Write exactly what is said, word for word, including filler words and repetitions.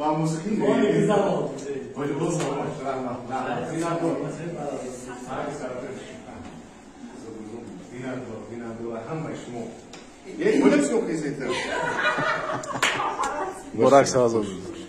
موسیقی ما می‌زنم. ولی باز نه نه دینا دو دینا دو دینا دو هم مشمو یه ولکس رو خیزیتر برعکس آزاد